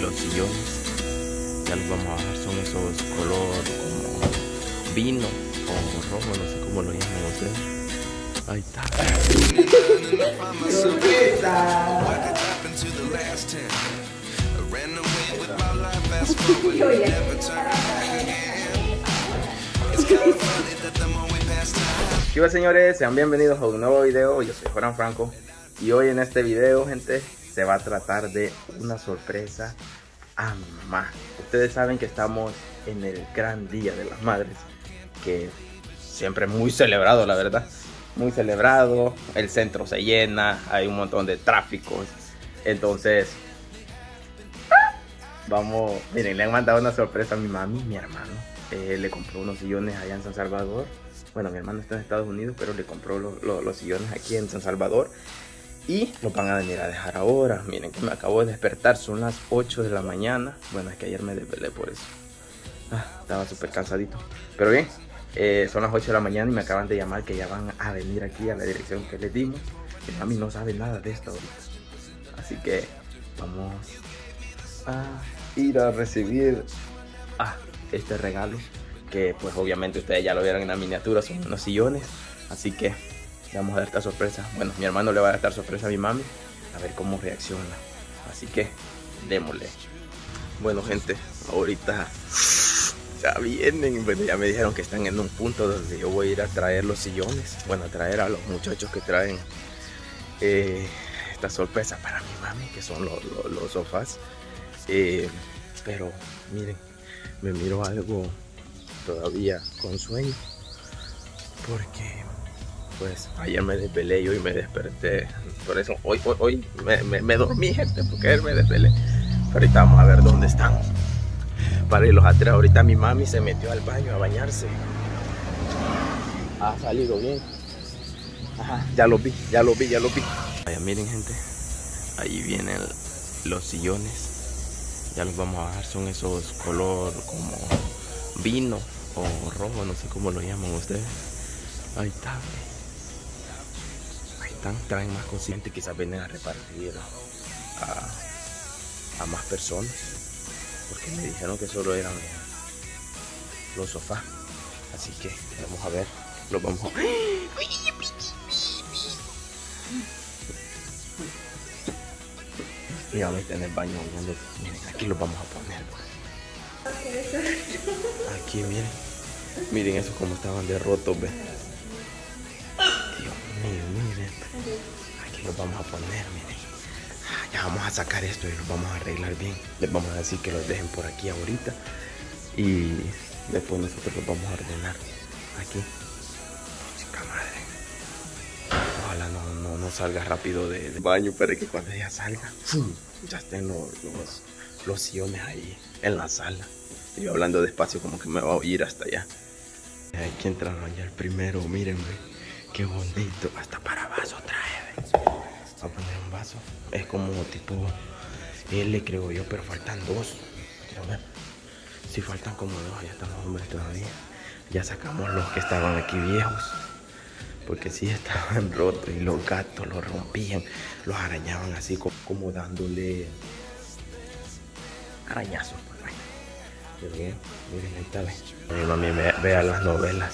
los sillones. Ya los vamos a bajar, son esos color como vino o rojo, no sé cómo lo llaman ustedes. Ahí está. ¿Qué va, señores? Sean bienvenidos a un nuevo video. Yo soy Joran Franco y hoy en este video, gente, se va a tratar de una sorpresa a mi mamá. Ustedes saben que estamos en el gran Día de las Madres, que siempre es muy celebrado, la verdad. Muy celebrado, el centro se llena, hay un montón de tráfico. Entonces, vamos, miren, le han mandado una sorpresa a mi mami, mi hermano. Le compró unos sillones allá en San Salvador. Bueno, mi hermano está en Estados Unidos, pero le compró los sillones aquí en San Salvador. Y los van a venir a dejar ahora. Miren que me acabo de despertar, son las 8 de la mañana. Bueno, es que ayer me desvelé por eso. Estaba súper cansadito. Pero bien, son las 8 de la mañana y me acaban de llamar que ya van a venir aquí a la dirección que les dimos. Mi mami no sabe nada de esto ahorita. Así que vamos a ir a recibir este regalo. Que pues obviamente ustedes ya lo vieron en la miniatura, son unos sillones. Así que le vamos a dar esta sorpresa. Bueno, mi hermano le va a dar esta sorpresa a mi mami, a ver cómo reacciona. Así que démosle. Bueno, gente, ahorita ya vienen. Bueno, ya me dijeron que están en un punto donde yo voy a ir a traer los sillones. Bueno, a traer a los muchachos que traen esta sorpresa para mi mami, que son los sofás. Pero miren, me miro algo todavía con sueño, porque pues ayer me desvelé y hoy me desperté. Por eso hoy me dormí, gente, porque ayer me desvelé. Pero ahorita vamos a ver dónde están para irlos a traer. Ahorita mi mami se metió al baño a bañarse. Ha salido bien. Ajá, ya lo vi. Vaya, miren, gente, ahí vienen los sillones. Ya los vamos a bajar, son esos color como vino o rojo, no sé cómo lo llaman ustedes. Ahí está. Ahí están, traen más conscientes, quizás vienen a repartir a más personas, porque me dijeron que solo eran los sofás. Así que vamos a ver, los vamos a... Mi mamá está en el baño bañando. Miren, aquí los vamos a poner. Aquí, miren eso como estaban de rotos, ¿ven? Dios mío, miren. Aquí los vamos a poner, miren. Ya vamos a sacar esto y los vamos a arreglar bien. Les vamos a decir que los dejen por aquí ahorita y después nosotros los vamos a ordenar aquí. Chica madre. Ojalá no salga rápido del baño, para que cuando ella salga, ¡fum!, ya estén los sillones ahí en la sala. Yo hablando despacio como que me va a oír hasta allá. Hay que entrar allá el primero, mírenme. Qué bonito. Hasta para vaso trae. Voy a poner un vaso. Es como tipo L, creo yo, pero faltan dos. Quiero ver. Si faltan como dos, ya están los hombres todavía. Ya sacamos los que estaban aquí viejos, porque sí estaban rotos y los gatos los rompían, los arañaban así como dándole arañazos. Bien, miren, ahí está, mi mami vea las novelas.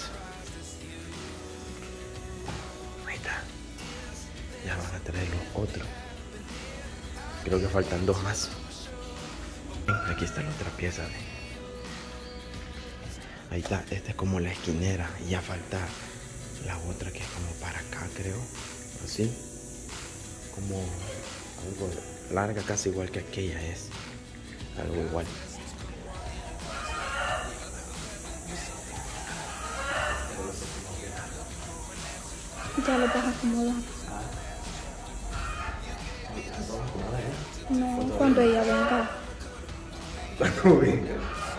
Ahí está. Ya van a traer los otros. Creo que faltan dos más. Aquí está la otra pieza. Ahí está, esta es como la esquinera. Y ya falta la otra que es como para acá, creo. Así. Como algo larga, casi igual que aquella es. Algo igual. Ya lo vas a acomodar. No, cuando ella venga. Cuando venga.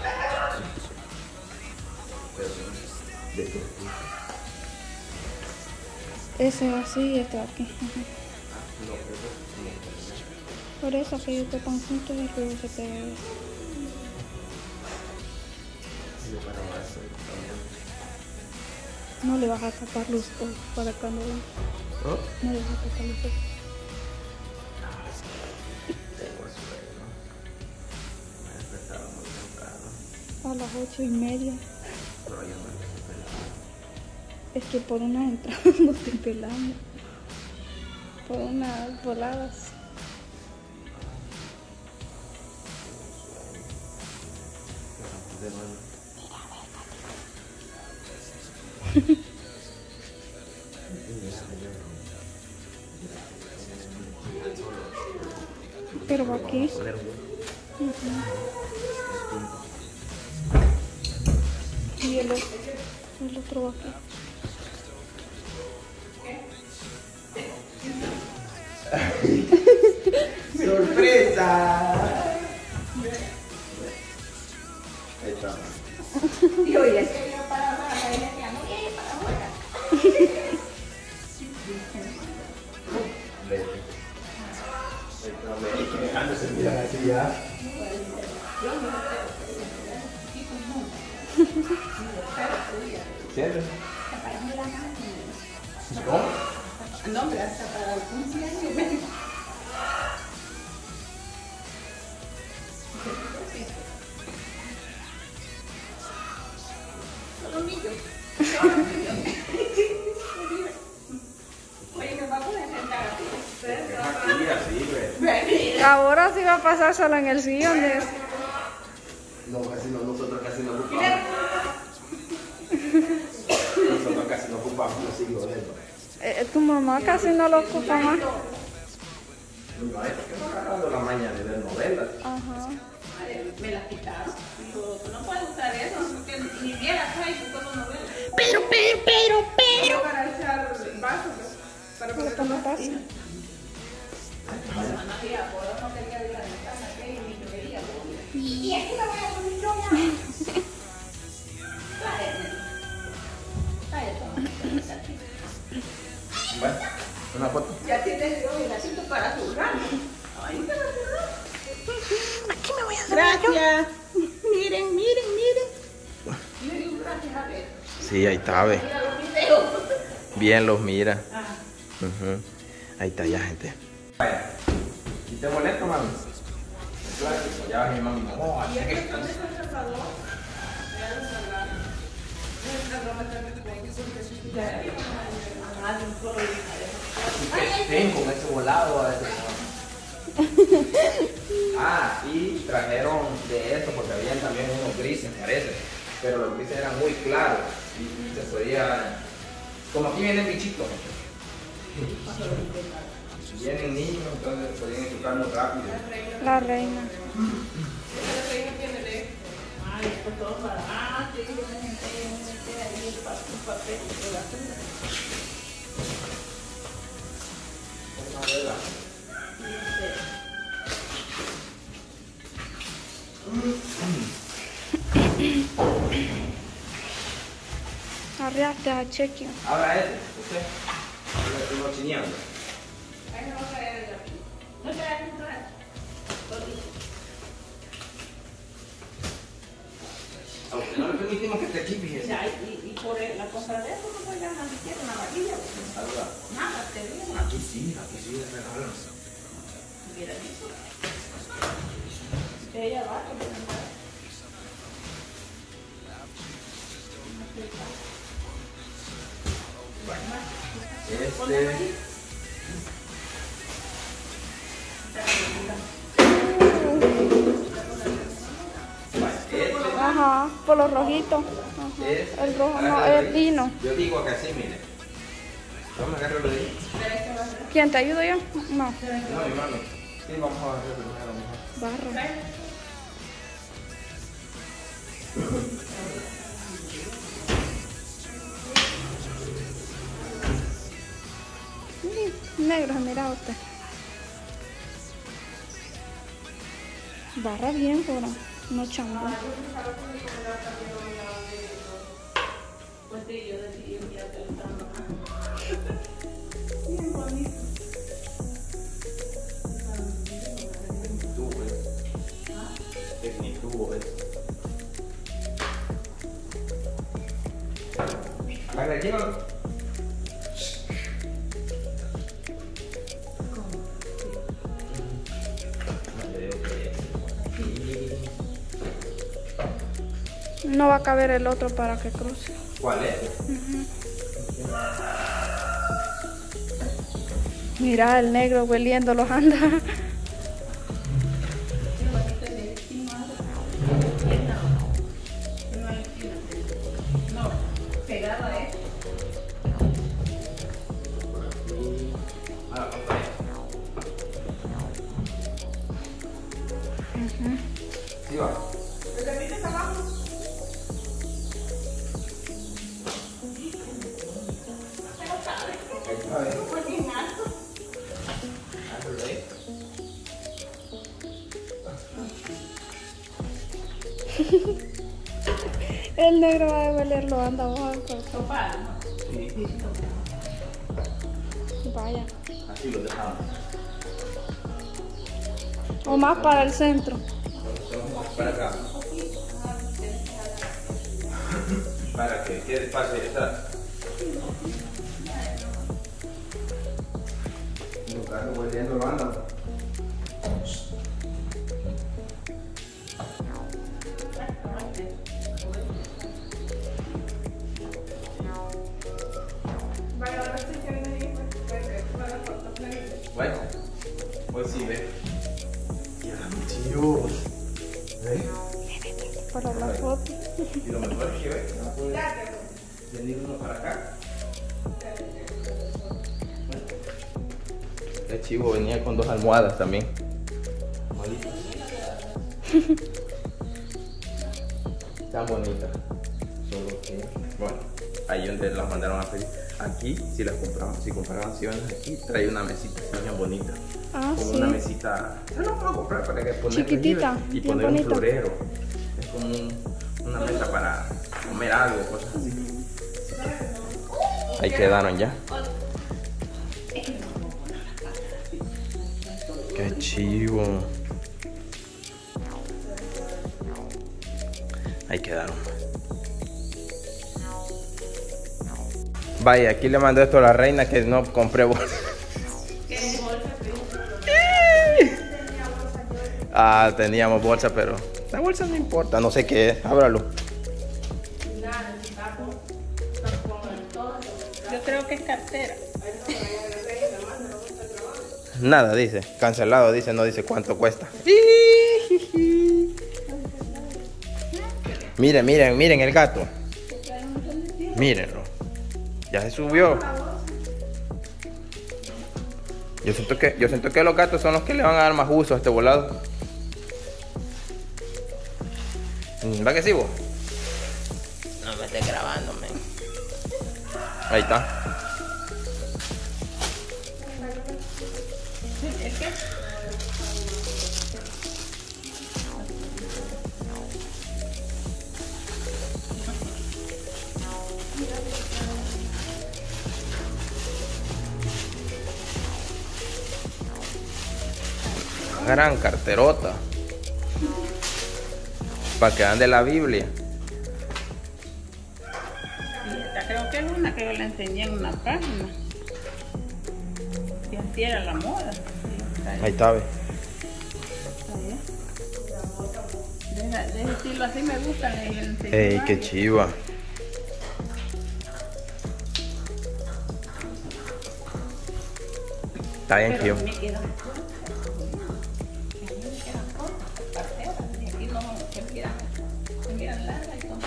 Ese va así y este va aquí. Por eso que ellos topan juntos y luego se pega. No le vas a tapar los ojos para cuando venga. No le vas a tapar los ojos. las 8:30. Pero ya no. Es que por unas entradas no estoy pelando. Por unas voladas. Pero va aquí. Y el otro va aquí. ¡Sorpresa! Ahí está. Y oye, es que yo para abajo, ahí me decía, no viene para afuera. Vete. Ahí que dejándose mirar así ya. ¿Sientes? ¿Cómo? No, hombre, hasta para el cumpleaños. Solo un niño. Oye, me va a poder sentar aquí. Aquí, así, güey. Ahora sí va a pasar solo en el sillón. No, casi no, nosotros casi no ocupamos. Nosotros casi no ocupamos los sillones. Tu mamá casi no lo ocupa más. No, es que no agarrando la maña de ver novelas. Ajá. Me la quitaron. Digo, no puedes usar eso, porque ni viera Facebook con novelas. Pero. Para echar vasos, para Pero poder ¿cómo pasa? Y aquí me voy a dormir yo ya. Bueno, una foto. Ya tienes yo el asiento para tu ramo. Ahí te vas a Aquí me voy a hacer. Gracias. Miren. Le digo gracias a ver. Sí, ahí está, ve. Mira los videos. Bien los mira. Ah. Ujú. Ahí está ya, gente. Vaya. ¿Y te molesta, mami? Clásico, ya va mi mami. No, así que... ¿Dónde está el salvador? Ya lo salvaron. Esta broma está muy buena. Ah, de un solo Estén con ese volado a veces. Ah, y trajeron de esto porque habían también unos grises, parece. Pero los grises eran muy claros y se podía... Como aquí vienen bichitos. Vienen niños, entonces se podían educar muy rápido. La reina. Ay, esto todo para... Ah, sí, yo me senté ahí un papel de basura. Arreaste a chequeo. Ahora este, usted. Lo chineando. Ahí no va a caer el lápiz. No te hagas entrar. A usted no le permitimos que esté aquí, fíjese. Ya, y por la cosa de eso no voy a ganar ni siquiera una varilla. Saluda. Nada, te digo. Aquí sí, le regalan. Mira eso. Ella va a presentar. Este... Ajá, por los rojitos. Ajá. Es- El rojo no, agárralo es ahí. vino. Yo digo que así, mire. Vamos a agarrarlo de ahí. ¿Quién te ayudo yo? No. No, mi mami. Sí, vamos a hacer primero mejor. Barro. Negro, mira usted. Barra bien, pero no chango. Pues sí, yo decidí un día que le estaba bien bonito. Tubo, es mi tubo, es. Agarra aquí, ¿no? No va a caber el otro para que cruce. ¿Cuál es? Mira, el negro hueliendo los anda. No, pegado a esto. Sí va. ¿Lo repites abajo? El negro va a huelerlo anda abajo. Sofá, ¿no? Sí. Vaya. Así lo dejamos. O más para el centro. Para acá. Para que quede fácil estar. Los carros hueliendo lo andan. Vaya, ahora sí que me dijo que para la foto clarita. Bueno, pues sí, ve. Ya, tío. ¿Ve? Para la foto. Y lo mejor es que ve, no puede venir uno para acá. El chivo venía con 2 almohadas también. Tan bonitas. Solo que, bueno, ahí donde las mandaron a pedir. Aquí, si las compramos, si compraban acciones aquí, trae una mesita así bien bonita. Ah, Como sí. una mesita, no vamos a comprar para que poner Chiquitita, y bien poner bonita. un florero. Es como una mesa para comer algo, cosas así. Ahí quedaron ya. Qué chivo. Ahí quedaron. Vaya, aquí le mandé esto a la reina que no compré bolsa. Ah, teníamos bolsa, pero la bolsa no importa, no sé qué es. Ábralo. Yo creo que es cartera. Nada, dice. Cancelado, dice, no dice cuánto cuesta. Miren, miren, miren el gato. Mírenlo. Ya se subió. Yo siento que los gatos son los que le van a dar más uso a este volado. ¿Va que sí vos? No me estés grabando, men. Ahí está. Gran carterota. Para que ande la Biblia. Y esta creo que es una que yo le enseñé en una página. Y así era la moda. Sí, Ahí está, ve. de ese estilo así me gusta. Ey, qué chiva. Está bien, tío. Me quedan cortas. A mí me quedan cortas, carteras. Y aquí no se miran largas y son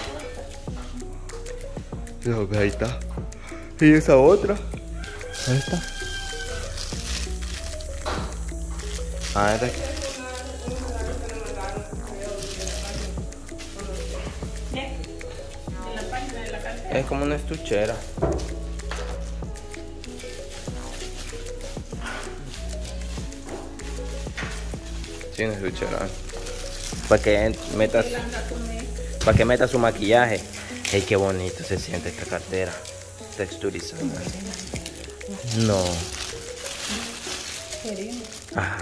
cortas. Ahí está. Y esa otra. Ahí está. Ah, esta aquí. En la página de la cartera. Es como una estuchera. Sí, una estuchera. Para que metas, para que meta su maquillaje. Ey, qué bonito se siente esta cartera. Texturizada. No. Ajá.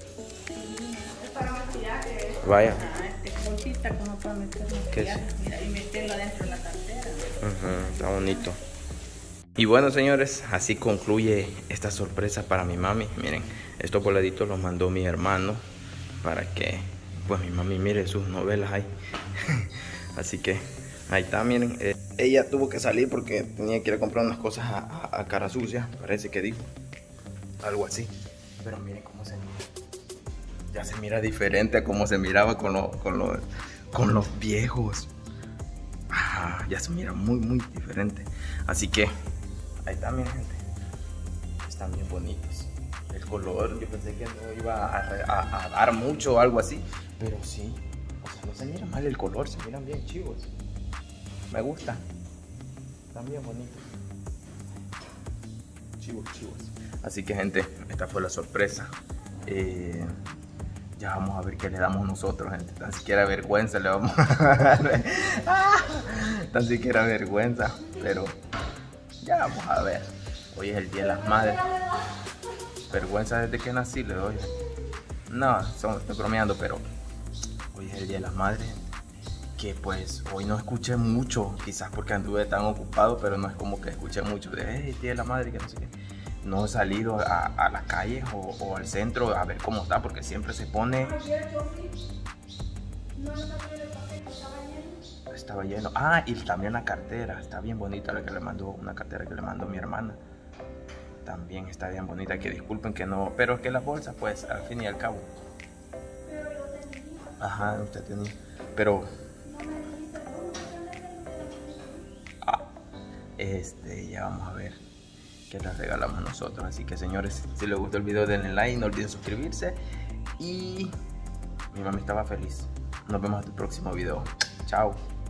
Vaya. Bolsita como para meter ¿Qué es? maquillaje. Mira, y meterlo dentro de la cartera. Está bonito. Y bueno, señores, así concluye esta sorpresa para mi mami. Miren, estos boladitos los mandó mi hermano para que pues mi mami mire sus novelas ahí. Así que ahí está, miren. Ella tuvo que salir porque tenía que ir a comprar unas cosas a Cara Sucia, parece que dijo. Algo así. Pero miren cómo se mira. Ya se mira diferente a como se miraba con los viejos. Ya se mira muy diferente. Así que ahí está, miren, gente. Están bien bonitos. El color, yo pensé que no iba a dar mucho o algo así, pero sí. O sea, no se mira mal el color, se miran bien chivos. Me gusta. Están bien bonitos. Chivos. Así que, gente, esta fue la sorpresa. Ya vamos a ver qué le damos nosotros, gente. Tan siquiera vergüenza le vamos a dar. Tan siquiera vergüenza. Pero ya vamos a ver. Hoy es el Día de las Madres. Vergüenza desde que nací le doy. No, estoy bromeando, pero hoy es el Día de las Madres. Que pues hoy no escuché mucho, quizás porque anduve tan ocupado, pero no es como que escuché mucho de hey, Día de la Madre, que no sé qué. No he salido a las calles o al centro a ver cómo está, porque siempre se pone. Estaba lleno. Y también la cartera, está bien bonita la que le mandó, una cartera que le mandó mi hermana. También está bien bonita, que disculpen que no, pero es que la bolsa, pues, al fin y al cabo. Ajá, usted tenía, pero ya vamos a ver qué les regalamos nosotros. Así que, señores, si les gustó el video denle like, no olviden suscribirse. Y mi mami estaba feliz. Nos vemos en el próximo video. Chao.